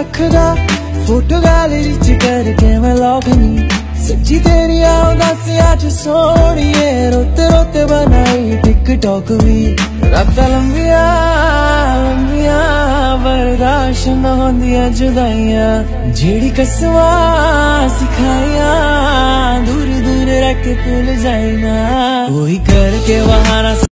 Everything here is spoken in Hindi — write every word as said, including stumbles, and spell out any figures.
रखदा फोटो गैलरी च करके मैं लॉग नी सच्ची तेरी दस अठ सोनिए रोते रोते बनाई टिकटॉक भी रातां लंबिया लंबिया बर्दाश्त न होंदियां जुदाइयां जेड़ी कसमां सिखाइयां दूर दूर रख के भूल जाइना वही करके बहाना